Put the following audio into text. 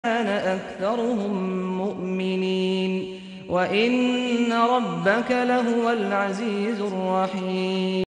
كان أكثرهم مؤمنين وإن ربك لهو العزيز الرحيم